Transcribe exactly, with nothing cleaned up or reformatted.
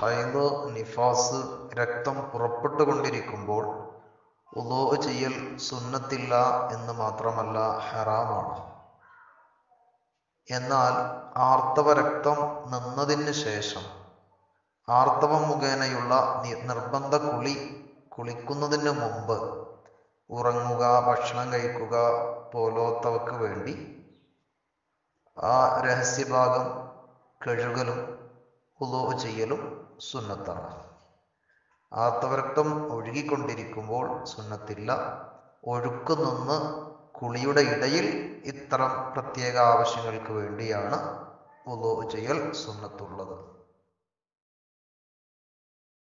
ഹൈദ്, നിഫാസ്, രക്തം പുറപ്പെട്ടുകൊണ്ടിരിക്കുമ്പോൾ വുളൂ ചെയ്യൽ സുന്നത്തില്ല എന്ന് മാത്രമല്ല ഹറാമാണ്. എന്നാൽ ആർത്തവ രക്തം നിന്നതിന് ശേഷം ആർത്തവം മുഖേനയുള്ള നിർബന്ധ കുളി കുളിക്കുന്നതിന് മുമ്പ് ഉറങ്ങുക, ഭക്ഷണം കഴിക്കുക പോലോത്തവക്ക് വേണ്ടി ആ രഹസ്യഭാഗം കഴുകലും വുളൂ ചെയ്യലും സുന്നത്താണ്. ആർത്തവരക്തം ഒഴുകിക്കൊണ്ടിരിക്കുമ്പോൾ സുന്നത്തില്ല. ഒഴുക്ക് നിന്ന് കുളിയുടെ ഇടയിൽ ഇത്തരം പ്രത്യേക ആവശ്യങ്ങൾക്ക് വേണ്ടിയാണ് വുളൂ ചെയ്യൽ സുന്നത്തുള്ളത്.